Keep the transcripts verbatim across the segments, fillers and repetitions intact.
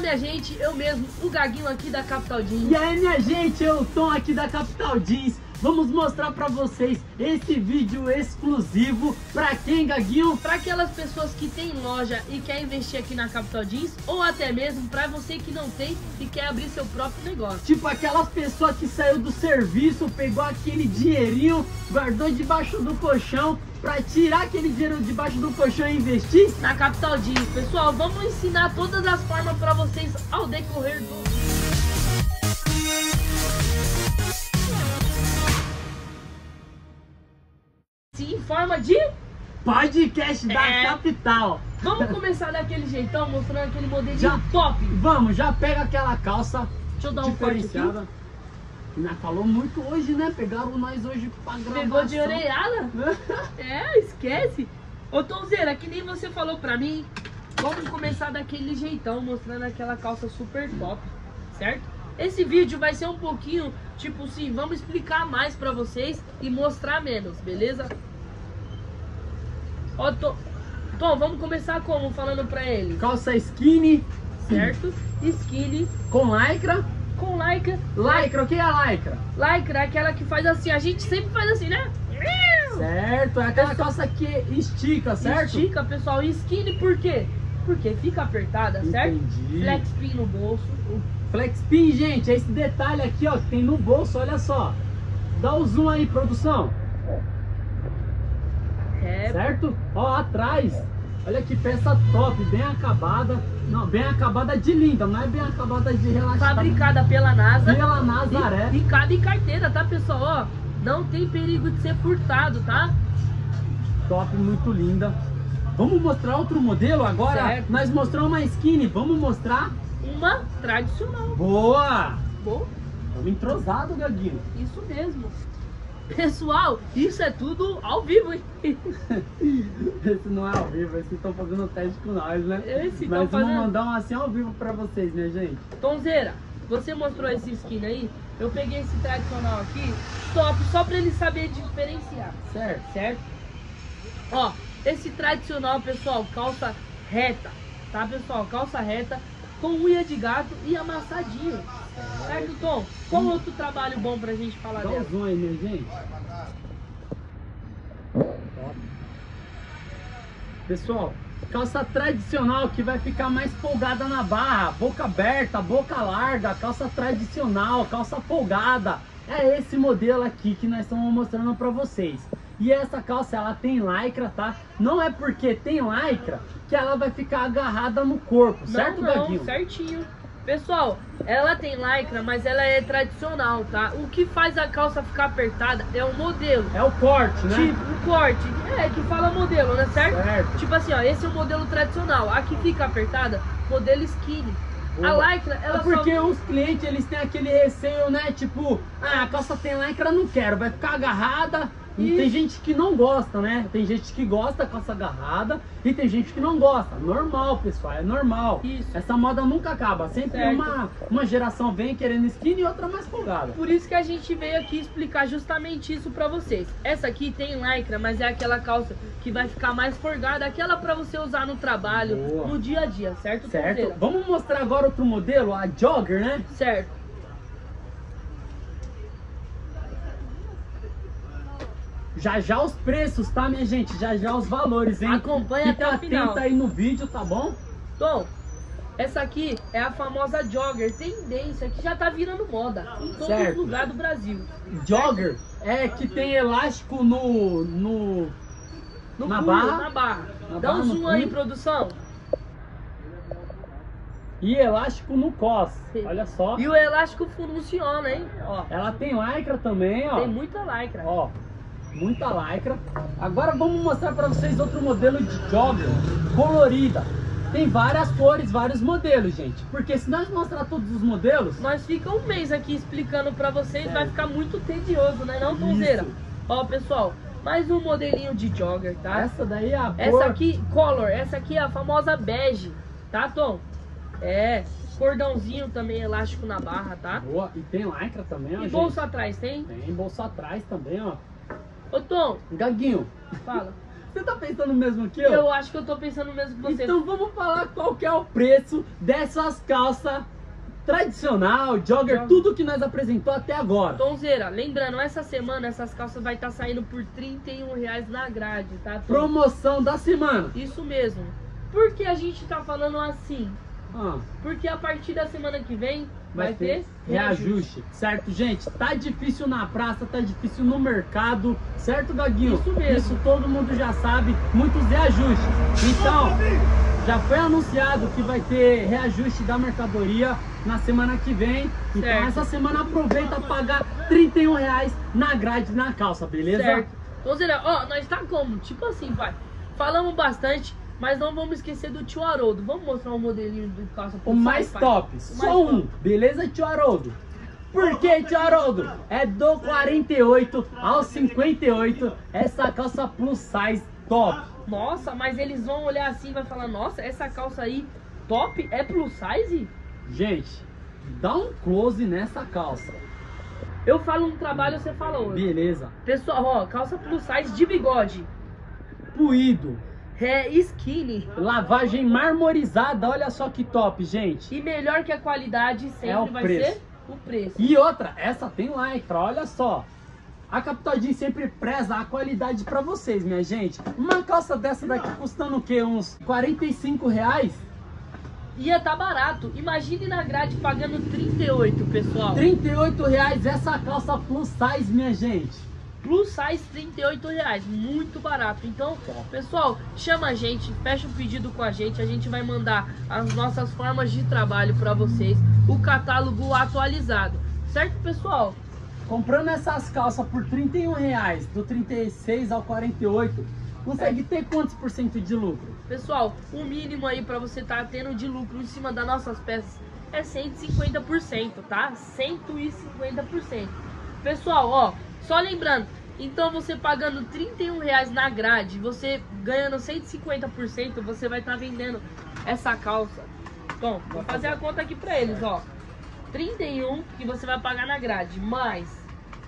minha gente, eu mesmo, o Gaguinho aqui da Capital Jeans. E aí, minha gente, eu Tom aqui da Capital Jeans. Vamos mostrar pra vocês esse vídeo exclusivo. Pra quem, Gaguinho? Pra aquelas pessoas que tem loja e quer investir aqui na Capital Jeans, ou até mesmo pra você que não tem e quer abrir seu próprio negócio. Tipo aquelas pessoas que saiu do serviço, pegou aquele dinheirinho, guardou debaixo do colchão, pra tirar aquele dinheiro debaixo do colchão e investir na Capital Jeans. Pessoal, vamos ensinar todas as formas pra vocês ao decorrer do em forma de podcast da é. Capital. Vamos começar daquele jeitão, mostrando aquele modelinho já, top. Vamos, já pega aquela calça. Deixa eu dar um corte aqui. Nós falou muito hoje, né? Pegaram nós hoje pra gravação. Pegou de orelhada? É, esquece. Ô Tonzeira, que nem você falou pra mim, vamos começar daquele jeitão, mostrando aquela calça super top, certo? Esse vídeo vai ser um pouquinho, tipo assim, vamos explicar mais pra vocês e mostrar menos, beleza? Ó, Tom, Tom, vamos começar como? Falando pra ele. Calça skinny. Certo? Skinny. Com lycra. Com lycra. Lycra, o que é lycra? Lycra é aquela que faz assim, a gente sempre faz assim, né? Certo, é aquela calça que estica, certo? Estica, pessoal. E skinny por quê? Porque fica apertada, certo? Entendi. Flex pin no bolso. O flex pin, gente, é esse detalhe aqui, ó, que tem no bolso, olha só. Dá o zoom aí, produção. É. Certo? Ó, atrás. Olha que peça top, bem acabada. Não, bem acabada de linda, não é bem acabada de relaxada. Fabricada pela NASA. Pela Nazaré. E, e cabe em carteira, tá, pessoal? Ó, não tem perigo de ser furtado, tá? Top, muito linda. Vamos mostrar outro modelo agora? Certo. Nós mostramos uma skinny, vamos mostrar uma tradicional. Boa! Boa. Estamos entrosados, Gaguinho. Isso mesmo. Pessoal, isso é tudo ao vivo, hein? Esse não é ao vivo, esse estão fazendo teste com nós, né? Esse Mas fazendo... vamos mandar um assim ao vivo pra vocês, minha gente. Tonzeira, você mostrou esse skin aí, eu peguei esse tradicional aqui, top, só pra ele saber diferenciar. Certo. Certo? Ó, esse tradicional, pessoal, calça reta, tá, pessoal? Calça reta com unha de gato e amassadinho. Certo, Tom? Qual hum. outro trabalho bom pra gente falar dela? Dá um zoom aí, minha gente. Pessoal, calça tradicional que vai ficar mais folgada na barra, boca aberta, boca larga, calça tradicional, calça folgada. É esse modelo aqui que nós estamos mostrando pra vocês. E essa calça, ela tem lycra, tá? Não é porque tem lycra que ela vai ficar agarrada no corpo, certo, não, Gaguinho? Certinho. Pessoal, ela tem lycra, mas ela é tradicional, tá? O que faz a calça ficar apertada é o modelo. É o corte, né? Tipo, o corte. É, que fala modelo, né? Certo? Certo. Tipo assim, ó, esse é o modelo tradicional. A que fica apertada, modelo skinny. Boa. A lycra, ela é porque só... os clientes, eles têm aquele receio, né? Tipo, ah, a calça tem lycra, não quero, vai ficar agarrada. E tem gente que não gosta, né? Tem gente que gosta com essa agarrada e tem gente que não gosta. Normal, pessoal, é normal. Isso. Essa moda nunca acaba. Sempre uma, uma geração vem querendo skinny e outra mais folgada. Por isso que a gente veio aqui explicar justamente isso pra vocês. Essa aqui tem lycra, mas é aquela calça que vai ficar mais folgada. Aquela pra você usar no trabalho, boa, no dia a dia, certo? Certo. Tonzeira? Vamos mostrar agora outro modelo, a jogger, né? Certo. Já já os preços, tá, minha gente? Já já os valores, hein? Acompanha Fica até o final. atento aí no vídeo, tá bom? Tom, essa aqui é a famosa jogger, tendência, que já tá virando moda em todo certo. lugar do Brasil. Jogger é que tem elástico no... no, no na, pulo, barra. na barra. Na Dá barra, um zoom aí, produção. E elástico no cos, olha só. E o elástico funciona, hein? Ó. Ela tem lycra também, ó. Tem muita lycra. Ó. Muita lycra. Agora vamos mostrar para vocês outro modelo de jogger colorida. Tem várias cores, vários modelos, gente. Porque se nós mostrar todos os modelos, nós fica um mês aqui explicando para vocês, é. vai ficar muito tedioso, né, não, Tonzeira? Ó, pessoal, mais um modelinho de jogger, tá? Essa daí é a Essa cor... aqui, color, essa aqui é a famosa bege, tá, Tom? É, cordãozinho também elástico na barra, tá? Boa, e tem lycra também, ó, E gente. bolso atrás, tem? Tem bolso atrás também, ó. Ô, Tom. Gaguinho. Fala. Você tá pensando mesmo que eu? Eu acho que eu tô pensando mesmo que você. Então vamos falar qual que é o preço dessas calças tradicional, jogger, Jogger. tudo que nós apresentou até agora. Tonzeira, lembrando, essa semana essas calças vai estar saindo por trinta e um reais na grade, tá, Tom? Promoção da semana. Isso mesmo. Por que a gente tá falando assim? Ah, Porque a partir da semana que vem vai, vai ter reajuste, certo, gente? Tá difícil na praça, tá difícil no mercado, certo, Gaguinho? Isso mesmo. Isso todo mundo já sabe, muitos reajustes. Então, já foi anunciado que vai ter reajuste da mercadoria na semana que vem. Então, Certo. essa semana aproveita pagar trinta e um reais na grade na calça, beleza? Certo. Tonzeira, ó, nós tá como? Tipo assim, pai. Falamos bastante, mas não vamos esquecer do tio Haroldo. Vamos mostrar um modelinho de calça O plus mais size, pai? top, O só mais um, top. beleza, tio Haroldo? Por que, tio Haroldo? É do quarenta e oito ao cinquenta e oito, essa calça plus size top. Nossa, mas eles vão olhar assim e vai falar, nossa, essa calça aí top é plus size? Gente, dá um close nessa calça. Eu falo um trabalho, você fala outro. Beleza. Pessoal, ó, calça plus size de bigode. Puído. É skinny. Lavagem marmorizada, olha só que top, gente. E melhor que a qualidade sempre É o vai preço. ser o preço. E outra, essa tem lycra, olha só. A Capital Jeans sempre preza a qualidade pra vocês, minha gente. Uma calça dessa daqui custando o quê? Uns quarenta e cinco reais? Ia tá barato. Imagine na grade pagando trinta e oito, pessoal. trinta e oito reais essa calça plus size, minha gente. Plus size trinta e oito reais, muito barato. Então, pessoal, chama a gente, fecha o pedido com a gente. A gente vai mandar as nossas formas de trabalho para vocês, o catálogo atualizado, certo, pessoal? Comprando essas calças por trinta e um reais, do trinta e seis ao quarenta e oito, consegue ter quantos por cento de lucro? Pessoal, o mínimo aí para você estar tá tendo de lucro em cima das nossas peças é cento e cinquenta por cento, tá? cento e cinquenta por cento. Pessoal, ó, só lembrando, então você pagando trinta e um reais na grade, você ganhando cento e cinquenta por cento, você vai estar tá vendendo essa calça. Bom, vou fazer a conta aqui pra eles, ó. trinta e um que você vai pagar na grade, mais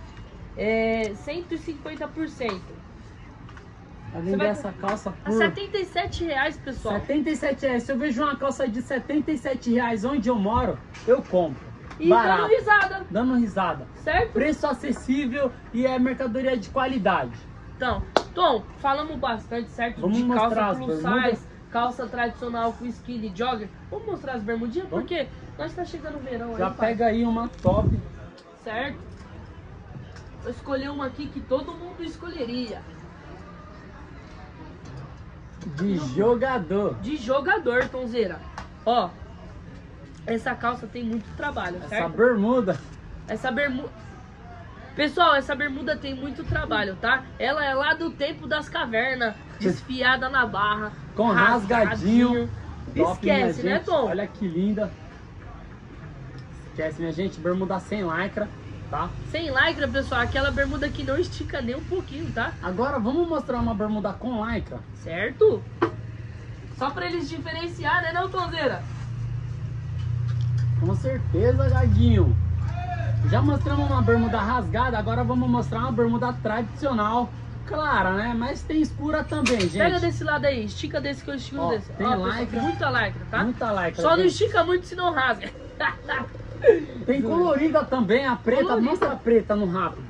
é, cento e cinquenta por cento. Pra vender vai- essa calça A por setenta e sete reais, pessoal. setenta e sete reais. Se eu vejo uma calça de setenta e sete reais onde eu moro, eu compro. E Barato. dando risada, Dando risada. certo? Preço acessível e é mercadoria de qualidade. Então, Tom, falamos bastante, certo? Vamos de mostrar calça as plus bermudas? size, calça tradicional com skinny jogger. Vamos mostrar as bermudinhas? Vamos. Porque nós tá chegando o verão Já aí, pai, pega aí uma top. certo? Eu escolhi uma aqui que todo mundo escolheria. De jogador. De jogador, Tonzeira. Ó, essa calça tem muito trabalho, Essa certo? bermuda. Essa bermuda... Pessoal, essa bermuda tem muito trabalho, tá? Ela é lá do tempo das cavernas, desfiada na barra, Com rasgadinho. Top, minha Esquece, né, gente. Tom? Olha que linda. Esquece, minha gente. Bermuda sem lycra, tá? Sem lycra, pessoal, aquela bermuda que não estica nem um pouquinho, tá? Agora vamos mostrar uma bermuda com lycra. Certo? Só pra eles diferenciar, né, não, Tonzeira? Com certeza, Gaguinho. Já mostramos uma bermuda rasgada, agora vamos mostrar uma bermuda tradicional. Clara, né? Mas tem escura também, gente. Pega desse lado aí, estica desse que eu estico Ó, desse. tem pessoal, lycra. muita lycra, tá? Muita lycra. Só não gente. estica muito, senão rasga. Tem colorida também, a preta. Colorida. Mostra a preta no rápido.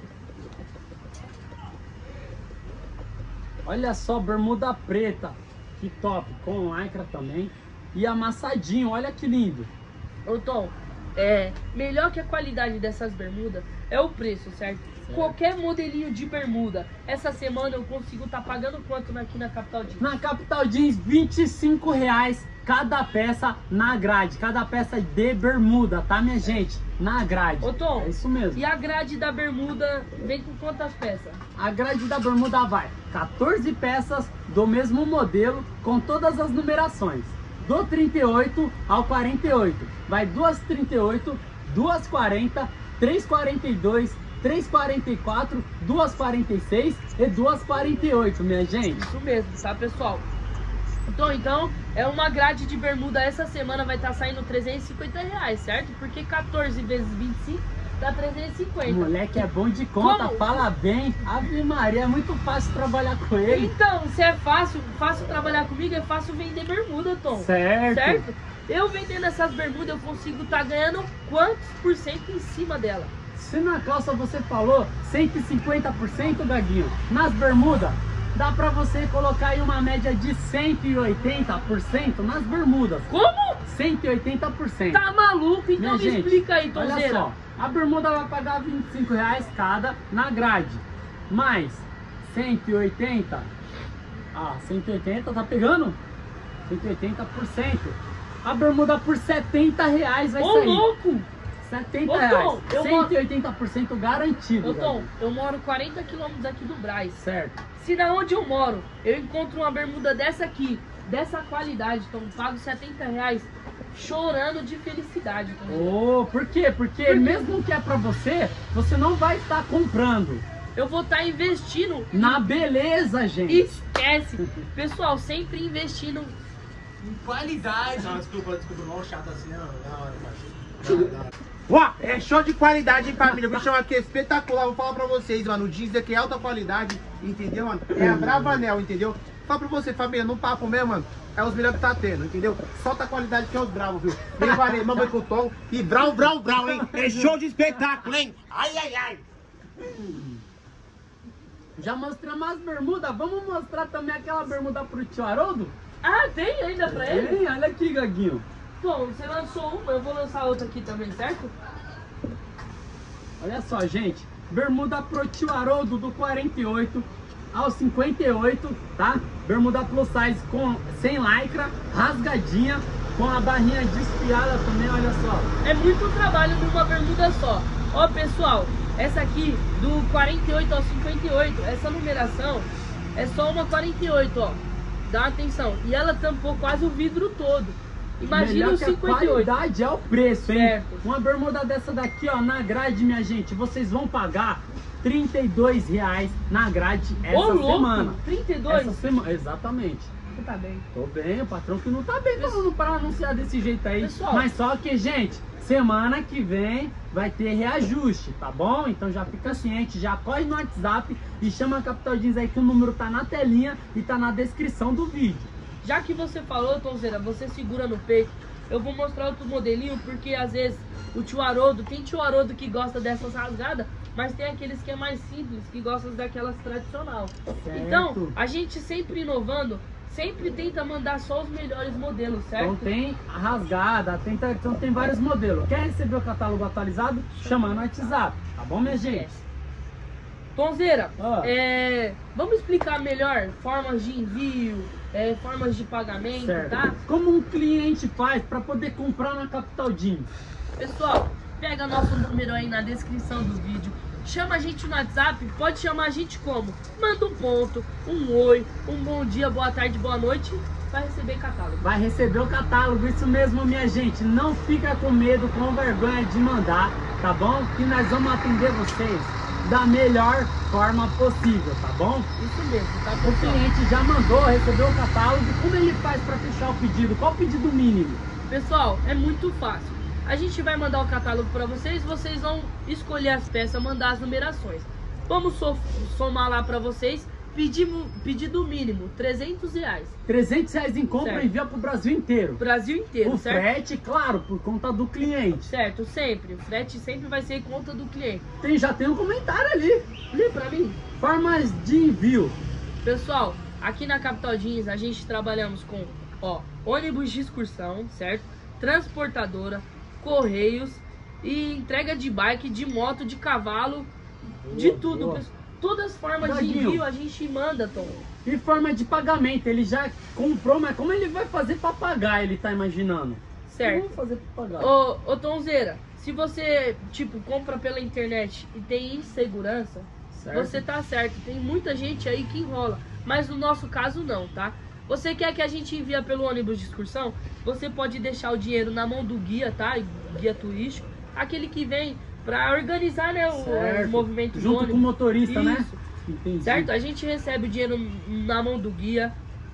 Olha só, bermuda preta. Que top. Com lycra também. E amassadinho, olha que lindo. Ô, Tom, é, melhor que a qualidade dessas bermudas é o preço, certo? Certo. Qualquer modelinho de bermuda, essa semana eu consigo estar pagando quanto aqui na Capital Jeans? Na Capital Jeans, vinte e cinco reais cada peça na grade. Cada peça de bermuda, tá, minha gente? Na grade. Ô, Tom, É isso mesmo. e a grade da bermuda vem com quantas peças? A grade da bermuda vai quatorze peças do mesmo modelo, com todas as numerações. Do trinta e oito ao quarenta e oito. Vai duas trinta e oito, duas quarenta, três quarenta e dois, três quarenta e quatro, duas quarenta e seis e duas quarenta e oito, minha gente. Isso mesmo, tá, pessoal? Então, então, é uma grade de bermuda essa semana vai estar saindo trezentos e cinquenta reais, certo? Porque quatorze vezes vinte e cinco dá trezentos e cinquenta. Moleque é bom de conta, Como? fala bem. Ave Maria, é muito fácil trabalhar com ele. Então, se é fácil, fácil trabalhar comigo, é fácil vender bermuda, Tom. Certo. Certo? Eu vendendo essas bermudas, eu consigo estar tá ganhando quantos por cento em cima dela? Se na calça você falou cento e cinquenta por cento, Gaguinho, nas bermudas, dá pra você colocar aí uma média de cento e oitenta por cento nas bermudas. Como? cento e oitenta por cento. Tá maluco? Então Minha me gente, explica aí, olha Tomzeira. só, a bermuda vai pagar vinte e cinco reais cada na grade, mais cento e oitenta, ah, cento e oitenta tá pegando? cento e oitenta por cento. A bermuda por setenta reais vai Ô, sair. louco! setenta Ô, reais, Tom, eu cento e oitenta por cento garantido. Ô, Tom, galera. eu moro quarenta quilômetros aqui do Brás. Certo. Se na onde eu moro, eu encontro uma bermuda dessa aqui, dessa qualidade, Tom, pago setenta reais, chorando de felicidade, Tom. Oh, por quê? Porque Por quê? mesmo que é pra você, você não vai estar comprando. Eu vou estar investindo. Na beleza, gente. Esquece. Pessoal, sempre investindo. Em qualidade. Não, desculpa, desculpa, não, chato assim, não. Da hora, parceiro. Da hora. Ó, é show de qualidade, hein, família? O bichão aqui é espetacular. Vou falar pra vocês, mano. O jeans aqui é alta qualidade, entendeu, mano? É a Bravanel, entendeu? Fala pra você, família, no papo mesmo, mano. É os melhores que tá tendo, entendeu? Solta a qualidade que é os bravos, viu? Bem varei, mamãe com tom e brau, brau, brau, hein? É show de espetáculo, hein? Ai, ai, ai. Já mostramos as bermudas, vamos mostrar também aquela bermuda pro tio Haroldo? Ah, tem ainda pra ele? Tem, olha aqui, Gaguinho. Bom, você lançou uma, eu vou lançar outra aqui também, certo? Olha só, gente. Bermuda pro tio Haroldo do quarenta e oito ao cinquenta e oito, tá? Bermuda plus size com, sem lycra, rasgadinha, com a barrinha desfiada também, olha só. É muito trabalho numa bermuda só. Ó, pessoal, essa aqui do quarenta e oito ao cinquenta e oito, essa numeração é só uma quarenta e oito, ó. Dá atenção. E ela tampou quase o vidro todo. Imagina Melhor o que cinquenta e a oito. qualidade é o preço, hein? Certo. Uma bermuda dessa daqui, ó, na grade, minha gente, vocês vão pagar trinta e dois reais na grade essa Ô, louco, semana. trinta e dois? Essa semana, exatamente. Você tá bem. Tô bem, o patrão que não tá bem falando para anunciar desse jeito aí. Pessoal. Mas só que, gente, semana que vem vai ter reajuste, tá bom? Então já fica ciente, já corre no WhatsApp e chama a Capital Jeans aí que o número tá na telinha e tá na descrição do vídeo. Já que você falou, Tomzeira, você segura no peito. Eu vou mostrar outro modelinho, porque às vezes o tio Haroldo, tem tio Haroldo que gosta dessas rasgadas, mas tem aqueles que é mais simples, que gostam daquelas tradicional. Certo. Então, a gente sempre inovando, sempre tenta mandar só os melhores modelos, certo? Então tem a rasgada, tem, então tem vários modelos. Quer receber o catálogo atualizado? Chama no WhatsApp, tá bom, minha gente? Tomzeira, Ah. é, vamos explicar melhor formas de envio, é, formas de pagamento, Certo. tá? Como um cliente faz para poder comprar na Capital Jeans? Pessoal, pega nosso número aí na descrição do vídeo. Chama a gente no WhatsApp, pode chamar a gente como? Manda um ponto, um oi, um bom dia, boa tarde, boa noite, vai receber catálogo. Vai receber o catálogo, isso mesmo, minha gente. Não fica com medo, com vergonha de mandar, tá bom? Que nós vamos atender vocês da melhor forma possível, tá bom? Isso mesmo, tá, O pessoal? cliente já mandou, recebeu o catálogo. Como ele faz para fechar o pedido? Qual o pedido mínimo? Pessoal, é muito fácil. A gente vai mandar o catálogo para vocês, vocês vão escolher as peças, mandar as numerações. Vamos so- somar lá para vocês, pedimos, pedido mínimo, trezentos reais. trezentos reais em compra Certo. e envia pro Brasil inteiro. Brasil inteiro, O certo? frete, claro, por conta do cliente. Certo, sempre. O frete sempre vai ser em conta do cliente. Tem, já tem um comentário ali. Lê pra mim. Formas de envio. Pessoal, aqui na Capital Jeans a gente trabalhamos com, ó, ônibus de excursão, certo? Transportadora, correios e entrega de bike, de moto, de cavalo, de Boa, tudo. boa. pessoal. Todas as formas de Gaguinho. envio a gente manda, Tom. E forma de pagamento, ele já comprou, mas como ele vai fazer para pagar, ele tá imaginando? Certo. Como fazer para pagar? Ô, ô Tomzeira, se você, tipo, compra pela internet e tem insegurança, Certo. você tá certo. Tem muita gente aí que enrola, mas no nosso caso não, tá? Você quer que a gente envia pelo ônibus de excursão? Você pode deixar o dinheiro na mão do guia, tá? Guia turístico, aquele que vem pra organizar, né, o, Certo. o movimento do Junto ônibus. com o motorista, né? Isso. Entendi. Certo? A gente recebe o dinheiro na mão do guia.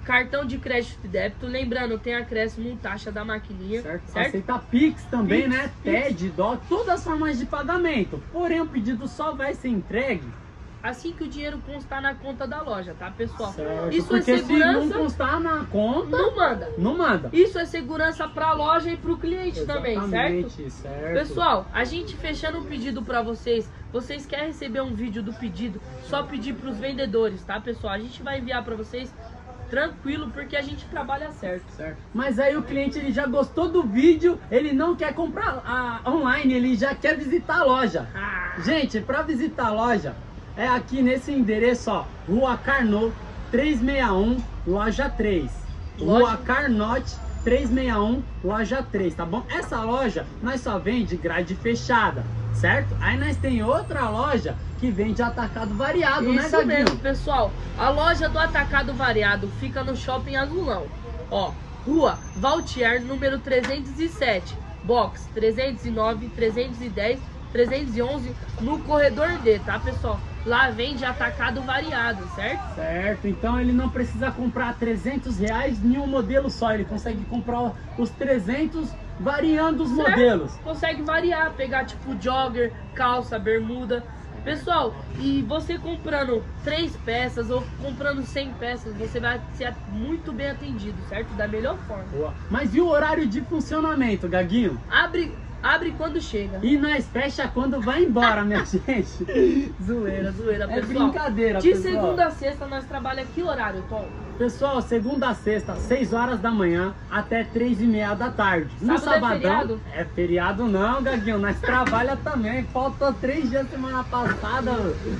cartão de crédito e débito. Lembrando, tem acréscimo taxa da maquininha, Certo. certo? Aceita Pix também, Pix, né? Pix. T E D, D O C, todas as formas de pagamento. Porém, o pedido só vai ser entregue. Assim que o dinheiro constar na conta da loja, tá, pessoal? Certo. Isso é Porque se não segurança, constar na conta, não manda. não manda. Isso é segurança pra loja e pro cliente também, certo? Exatamente, certo. Pessoal, a gente fechando o pedido pra vocês, vocês querem receber um vídeo do pedido, só pedir pros vendedores, tá, pessoal? A gente vai enviar pra vocês tranquilo, porque a gente trabalha certo. Certo. Mas aí o cliente ele já gostou do vídeo, ele não quer comprar a, online, ele já quer visitar a loja. Ah, Gente, para visitar a loja, é aqui nesse endereço, ó, Rua Carnot trezentos e sessenta e um, loja três. Rua Loja- Carnot trezentos e sessenta e um, loja três, tá bom? Essa loja nós só vende grade fechada, certo? Aí nós tem outra loja que vende atacado variado, né, isso Gaguinho? mesmo, pessoal. A loja do Atacado Variado fica no Shopping Azulão. Ó, Rua Valtier, número trezentos e sete, box trezentos e nove, trezentos e dez, trezentos e onze, no corredor D, tá, pessoal? Lá vende atacado variado, certo? Certo, então ele não precisa comprar trezentos reais em um modelo só, ele consegue comprar os trezentos variando os Certo? modelos. Consegue variar, pegar tipo jogger, calça, bermuda. Pessoal, e você comprando três peças ou comprando cem peças, você vai ser muito bem atendido, certo? Da melhor forma. Boa. Mas e o horário de funcionamento, Gaguinho? Abre, abre quando chega. E nós fecha quando vai embora, minha gente. Zoeira, zoeira, É pessoal. brincadeira, De pessoal. segunda a sexta nós trabalhamos que horário, Tom? Pessoal, segunda a sexta, seis horas da manhã até três e meia da tarde. No Sábado é sabadão. feriado? É feriado não, Gaguinho. Nós trabalha também. Faltou três dias semana passada.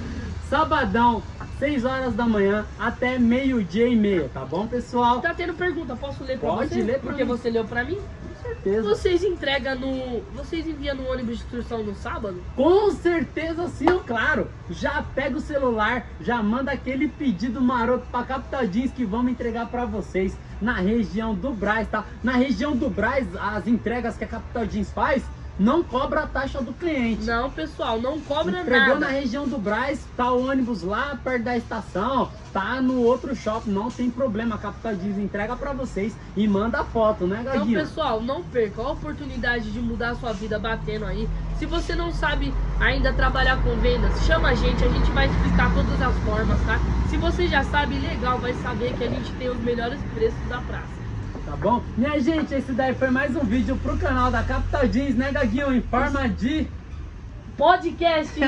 Sabadão, seis horas da manhã até meio-dia e meio, tá bom, pessoal? Tá tendo pergunta, posso ler pra Pode você? ler pra Porque mim. você leu pra mim? Com certeza. Vocês entregam no... Vocês enviam no ônibus de instrução no sábado? Com certeza sim, claro. Já pega o celular, já manda aquele pedido maroto pra Capital Jeans que vamos entregar pra vocês na região do Brás, tá? Na região do Brás, as entregas que a Capital Jeans faz não cobra a taxa do cliente. Não, pessoal, não cobra Entregou nada. na região do Brás, tá o ônibus lá perto da estação, tá no outro shopping, não tem problema. A Capital Jeans entrega pra vocês e manda a foto, né, Então, Gaguinho? pessoal, não perca a oportunidade de mudar a sua vida batendo aí. Se você não sabe ainda trabalhar com vendas, chama a gente, a gente vai explicar todas as formas, tá? Se você já sabe, legal, vai saber que a gente tem os melhores preços da praça. Tá bom? Minha gente, esse daí foi mais um vídeo pro canal da Capital Jeans, né, Gaguinho? Em forma de... Podcast!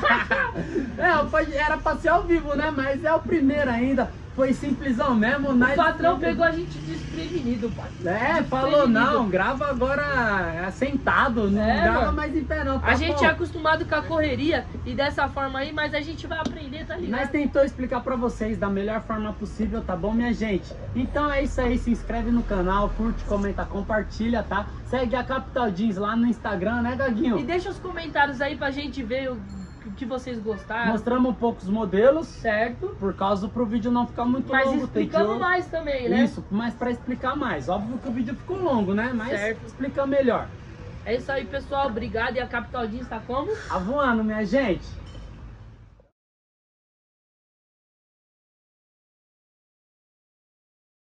É, pode- era pra ser ao vivo, né? Mas é o primeiro ainda. Foi simplesão mesmo. O nós- patrão pegou a gente desprevenido, pai. É, falou não, grava agora sentado, não É, grava mano. mais em pé não. Tá A gente bom? é acostumado com a correria e dessa forma aí, mas a gente vai aprender, tá ligado? Nós tentou explicar pra vocês da melhor forma possível, tá bom, minha gente? Então é isso aí, se inscreve no canal, curte, comenta, compartilha, tá? Segue a Capital Jeans lá no Instagram, né, Gaguinho? E deixa os comentários aí pra gente ver o o que vocês gostaram. Mostramos um pouco os modelos, Certo? por causa pro vídeo não ficar muito Mas longo. explicando tedioso. mais também, né? Isso, mas pra explicar mais. Óbvio que o vídeo ficou longo, né? Mas Certo. explica melhor. É isso aí, pessoal. Obrigado. E a Capital Jeans tá como? Tá voando, minha gente.